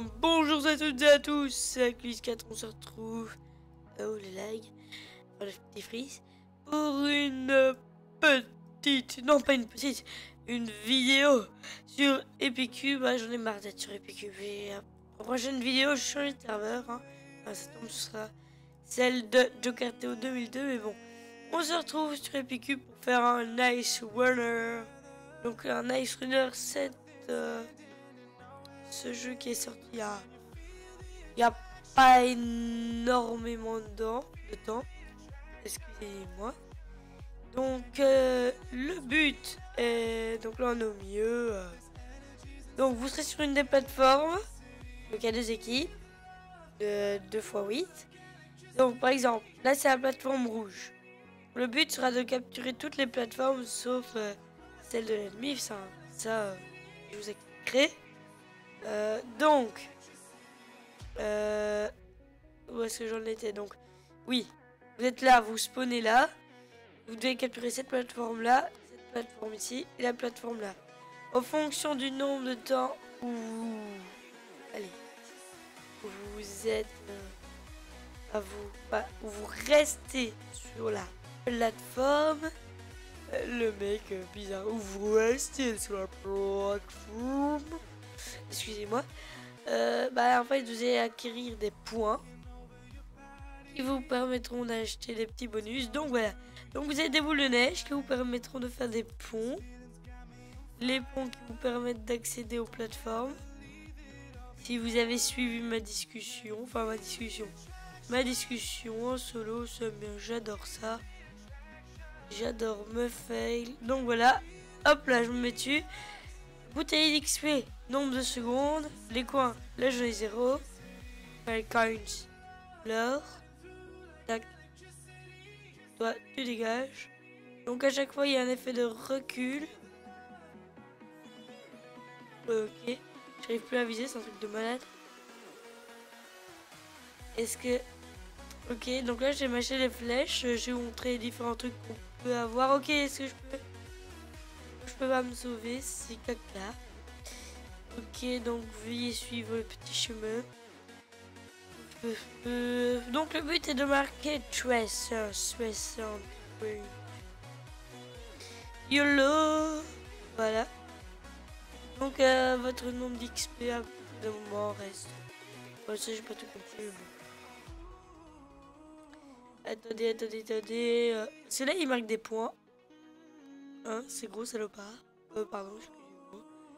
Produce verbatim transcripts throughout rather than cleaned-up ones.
Donc bonjour à toutes et à tous, c'est Aclus quatre, on se retrouve, oh les lags, enfin le petit freeze, pour une petite, non pas une petite, une vidéo sur Epicube. Ah, j'en ai marre d'être sur Epicube, et la prochaine vidéo je change de serveur, hein. Enfin, ça tombe, ce sera celle de Jokerteo deux mille deux, mais bon, on se retrouve sur Epicube pour faire un Nice Runner. Donc un Nice Runner sept, euh, ce jeu qui est sorti il y a, il y a pas énormément de temps, de temps. Excusez-moi. Donc euh, le but est, donc là on est au milieu. Euh, donc vous serez sur une des plateformes. Donc il y a deux équipes de deux fois huit. Donc par exemple, là c'est la plateforme rouge. Le but sera de capturer toutes les plateformes sauf euh, celle de l'ennemi. Ça, ça euh, je vous expliquerai. Euh, donc, euh, où est-ce que j'en étais? Donc, oui, vous êtes là, vous spawnez là. Vous devez capturer cette plateforme là, cette plateforme ici et la plateforme là. En fonction du nombre de temps où vous, allez, où vous êtes, euh, à vous, pas, où vous restez sur la plateforme. Euh, le mec euh, bizarre, où vous restez sur la plateforme. Excusez-moi. Euh, bah en fait vous allez acquérir des points qui vous permettront d'acheter des petits bonus. Donc voilà, donc vous avez des boules de neige qui vous permettront de faire des ponts, les ponts qui vous permettent d'accéder aux plateformes. Si vous avez suivi ma discussion, enfin ma discussion ma discussion en solo, c'est bien, j'adore ça, j'adore me fail. Donc voilà, hop là je me mets dessus. Bouteille d'X P, nombre de secondes, les coins, là j'en ai zéro. Coins, l'or, tac, toi tu dégages. Donc à chaque fois il y a un effet de recul. Ok, j'arrive plus à viser, c'est un truc de malade. Est-ce que... Ok, donc là j'ai mâché les flèches, j'ai montré les différents trucs qu'on peut avoir. Ok, est-ce que je peux... Je peux pas me sauver, c'est caca. Ok, donc veuillez suivre le petit chemin. Euh, euh, donc le but est de marquer Tracer soixante. YOLO. Voilà. Donc euh, votre nombre d'X P à de moment reste. Bon, ça j'ai pas tout compris. Mais... Attendez, attendez, attendez. Euh, Celui-là il marque des points. Hein, c'est gros salopard. Euh, pardon, excusez-moi.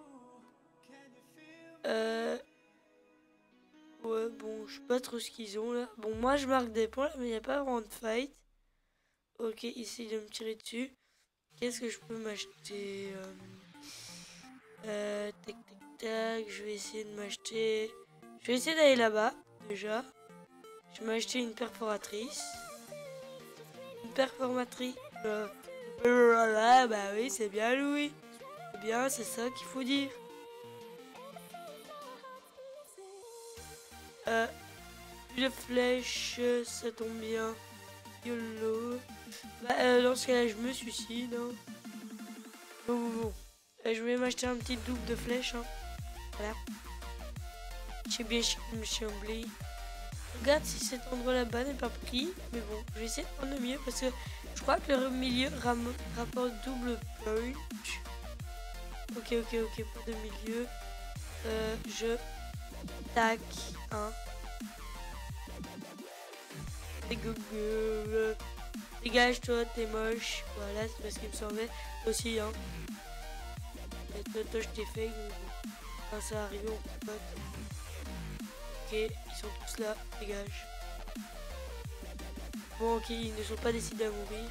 Euh... Ouais, bon, je sais pas trop ce qu'ils ont là. Bon, moi je marque des points là, mais il n'y a pas vraiment de fight. Ok, ici de me tirer dessus. Qu'est-ce que je peux m'acheter? euh... euh, Tac, tac, tac. Je vais essayer de m'acheter. Je vais essayer d'aller là-bas déjà. Je vais m'acheter une perforatrice. Une perforatrice. Euh... Là, bah oui, c'est bien Louis. C'est bien, c'est ça qu'il faut dire. Euh, une flèche, ça tombe bien. YOLO. Bah, euh, dans ce cas-là, je me suicide. Hein. Bon, bon, bon. Euh, je vais m'acheter un petit double de flèche. Hein. Voilà. J'ai bien chamblé. Regarde si cet endroit là-bas n'est pas pris. Mais bon, je vais essayer de prendre le milieu parce que je crois que le milieu rapporte double punch. Ok, ok, ok, pour le milieu. Euh, je tac un. Google. Dégage toi, t'es moche. Voilà, c'est parce qu'il me semblait aussi. Hein. Et toi, toi je t'ai fait. Quand ça arrive, on peut pas. Ok, ils sont tous là. Dégage. Bon, ok, ils ne sont pas décidés à mourir.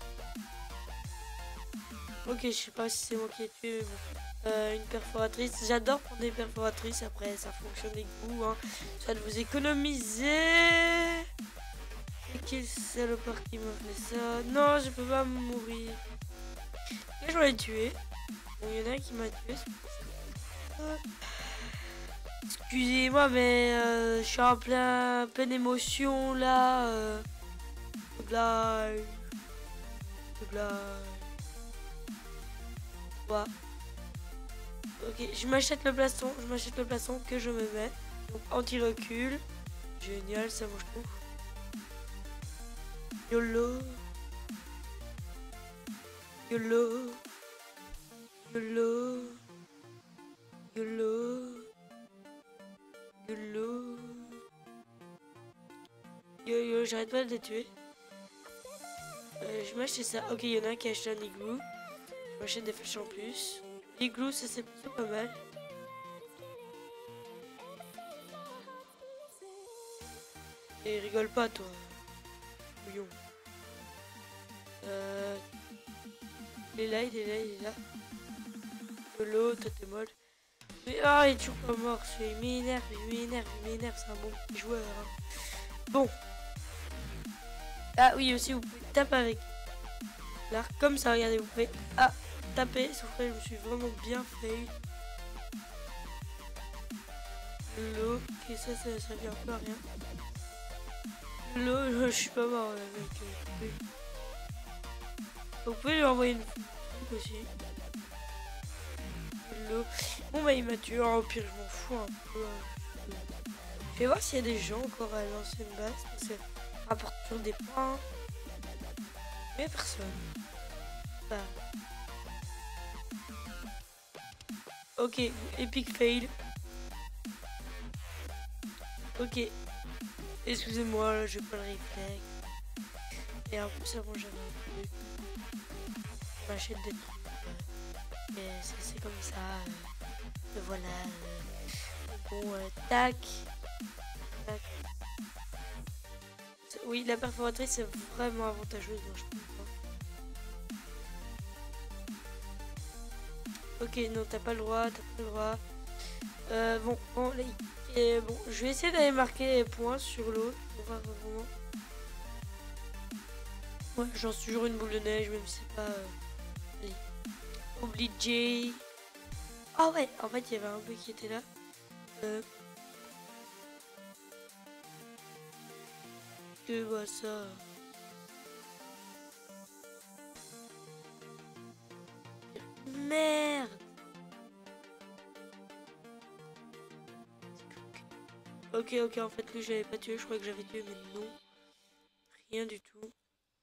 Ok, je sais pas si c'est moi qui ai tué, mais bon. Euh, une perforatrice. J'adore prendre des perforatrices. Après, ça fonctionne avec vous. Hein. Ça de vous économiser. Et quel salopard qui m'a fait ça? Non, je peux pas mourir. Et je l'ai tué. Bon, il y en a un qui m'a tué. Euh... Excusez-moi, mais euh, je suis en plein, plein d'émotion là. Euh... De blague. De blague. Ouais. Ok, je m'achète le plastron. Je m'achète le plastron que je me mets. Donc anti-recul. Génial, ça moi je trouve. YOLO. YOLO. YOLO. YOLO. YOLO. Yo yo, j'arrête pas de les tuer. Euh, je m'achète ça. Ok, il y en a un qui a acheté un igloo. Je m'achète des flèches en plus. L'igloo, ça c'est plutôt pas mal. Et rigole pas, toi. Bouillon. Euh... Il est là, il est là, il est là. YOLO, toi t'es molle. Mais ah, il est toujours pas mort. Il m'énerve, il m'énerve, il m'énerve. C'est un bon petit joueur. Hein. Bon. Ah oui, aussi, vous pouvez taper avec l'arc. Comme ça, regardez, vous pouvez ah, taper. Sauf que je me suis vraiment bien fail. YOLO. Ok, ça, ça, ça vient un peu à rien. YOLO, je suis pas mort, là, mec. Vous pouvez lui envoyer une truc aussi. YOLO. Bon, bah, il m'a tué. Oh, au pire, je m'en fous un peu. Hein. Je vais voir s'il y a des gens encore à l'ancienne base. Parce que ça rapporte toujours des points. Mais personne. Bah. Ok, epic fail. Ok. Excusez-moi, là, j'ai pas le réflexe. Et en plus, avant, j'avais un truc. Je m'achète des trucs. Et c'est comme ça. Euh, voilà. Euh, bon, euh, tac. Tac. Oui, la perforatrice, c'est vraiment avantageuse. Moi, je trouve. Ok, non, t'as pas le droit, t'as pas le droit. Euh, bon, bon, les... Et bon, je vais essayer d'aller marquer les points sur l'autre. On va vraiment. Ouais, j'en suis toujours une boule de neige, même si c'est pas. Euh... Allez. Obligé. Ah ouais, en fait, il y avait un peu qui était là. Euh... Que bah ça. Merde. Ok, ok, en fait, lui, j'avais pas tué. Je croyais que j'avais tué, mais non. Rien du tout.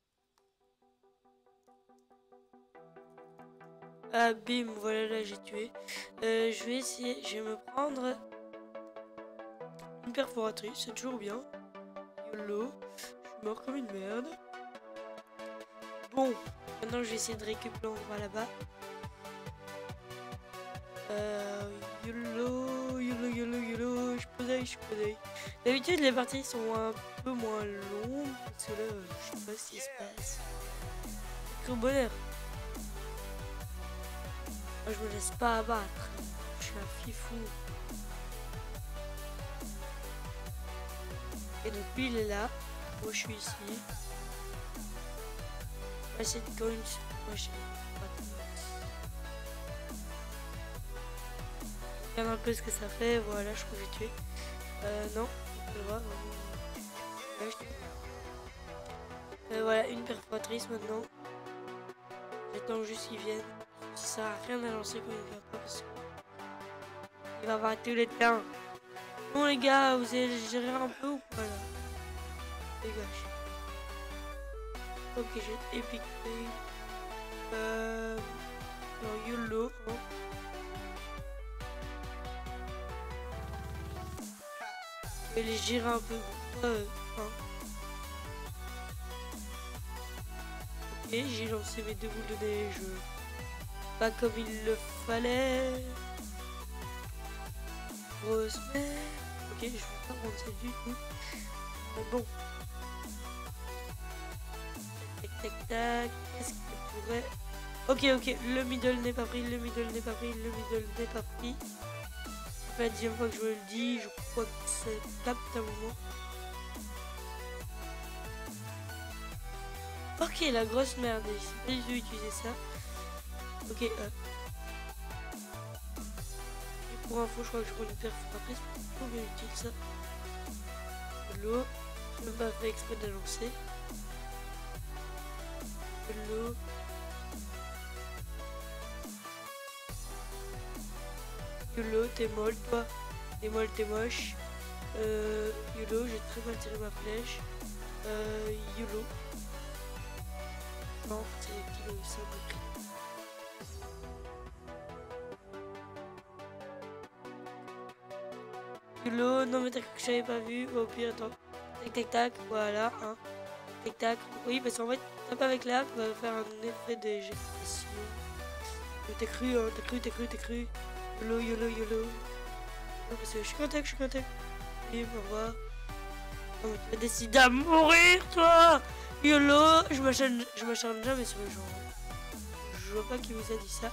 Ah, bim, voilà, là, j'ai tué. Euh, je vais essayer. Je vais me prendre une perforatrice. C'est toujours bien. YOLO. Je suis mort comme une merde. Bon, maintenant, je vais essayer de récupérer l'endroit là-bas. Euh, YOLO, YOLO, YOLO, YOLO, je posais, je posais. D'habitude, les parties sont un peu moins longues, parce que là, je sais pas ce qui se passe. Quel bonheur. Moi, je me laisse pas abattre. Je suis un fifou. Et donc, lui, il est là. Moi, je suis ici. On va essayer de quand même... Moi, je... Regarde un peu ce que ça fait, voilà, je crois que j'ai tué. Euh, non, on peut le voir. Ouais, je... euh, voilà, une perforatrice maintenant. J'attends juste qu'ils viennent. Ça sert à rien à lancer quand il vient pas parce que il va avoir tous les temps. Bon les gars, vous allez gérer un peu ou pas là? Dégage. Ok, j'ai epic fail. Euh... Non, YOLO, hein. Je vais les gérer un peu. Euh, hein. Ok, j'ai lancé mes deux boules de neige. Pas comme il le fallait. Grosse merde. Ok, je vais pas prendre ça du tout. Mais bon. Tac, tac, tac. Qu'est-ce qu'il pourrait... Ok, ok, le middle n'est pas pris, le middle n'est pas pris, le middle n'est pas pris. C'est la deuxième fois que je le dis, je crois que c'est capte un moment. Ok, la grosse merde, j'ai pas dû utiliser ça. Ok, euh. Et pour info, je crois que je prends une perforatrice, c'est trop bien utile ça. L'eau, je n'ai pas fait exprès de la lancer. L'eau. YOLO, t'es molle toi. T'es molle, t'es moche. Euh, YOLO, j'ai très mal tiré ma flèche. Euh, YOLO. Non, c'est kilo et ça me prie. YOLO, non mais t'as cru que j'avais pas vu. Au pire, attends. Tac tac tac, voilà. Hein. Tac tac. Oui, parce qu'en fait, tape avec l'arc va faire un effet d'éjection. T'as cru, hein, t'as cru, t'as cru, t'as cru. YOLO, YOLO, YOLO. Non, parce que je suis contact, je suis contact. Et au revoir. Oh, tu as décidé à mourir, toi! YOLO, je m'acharne, je m'acharne jamais sur les gens. Je vois pas qui vous a dit ça.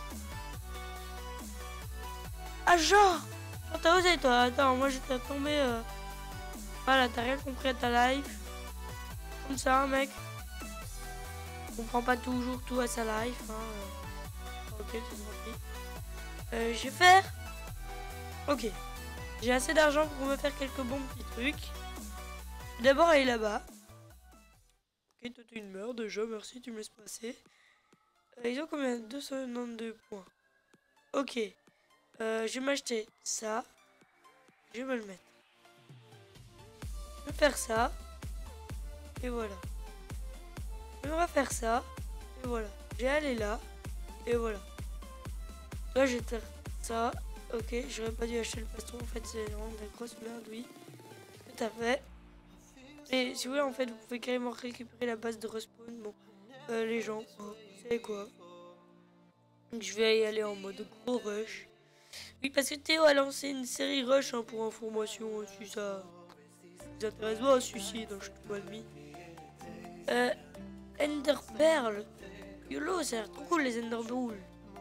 Ah, genre! Oh, t'as osé, toi. Attends, moi j'étais tombé. Euh... Voilà, t'as rien compris à ta life. Comme ça, mec. On comprend pas toujours tout à sa life. Hein. Ok, c'est gentil. Euh, je vais faire. Ok. J'ai assez d'argent pour me faire quelques bons petits trucs. Je vais d'abord aller là-bas. Ok, toi t'es une merde déjà, merci, tu me laisses passer. Euh, ils ont combien? deux cent quatre-vingt-douze points. Ok. Euh, je vais m'acheter ça. Je vais me le mettre. Je vais faire ça. Et voilà. Je vais refaire ça. Et voilà. Je vais aller là. Et voilà. Là, je vais faire ça. Ok, j'aurais pas dû acheter le baston. En fait, c'est vraiment de la grosse merde, oui. Tout à fait. Et si vous voulez, en fait, vous pouvez carrément récupérer la base de respawn. Bon, euh, les gens, hein, vous savez quoi? Donc, je vais y aller en mode gros rush. Oui, parce que Théo a lancé une série rush hein, pour information. Si ça vous intéresse, pas, celui-ci, donc je te vois mis. Euh, Ender Pearl. YOLO, ça a l'air trop cool les Ender Balls.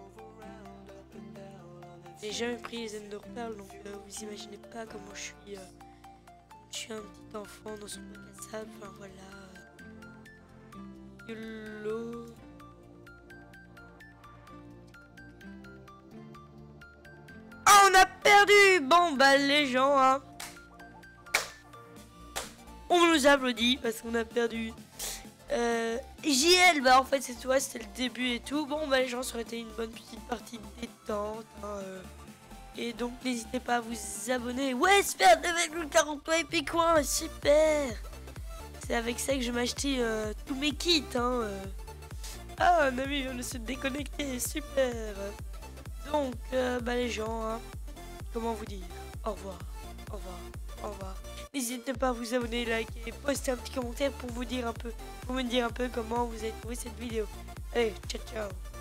J'ai jamais pris les Ender Pearl, donc euh, vous imaginez pas comment je suis. Euh, je suis un petit enfant dans son bac à sable. Enfin voilà. YOLO. Oh, on a perdu. Bon bah les gens, hein. On nous applaudit parce qu'on a perdu. Euh, J L, bah en fait c'est toi, c'était le début et tout. Bon bah les gens, ça aurait été une bonne petite partie de détente. Hein, euh. Et donc n'hésitez pas à vous abonner. Ouais, super, deux virgule quarante-trois épiques coins, super. C'est avec ça que je vais m'acheter euh, tous mes kits. Hein, euh. Ah, un ami vient de se déconnecter, super. Donc euh, bah les gens, hein, comment vous dire, au revoir, au revoir, au revoir. N'hésitez pas à vous abonner, liker, poster un petit commentaire pour vous dire un peu, pour me dire un peu comment vous avez trouvé cette vidéo. Allez, ciao ciao.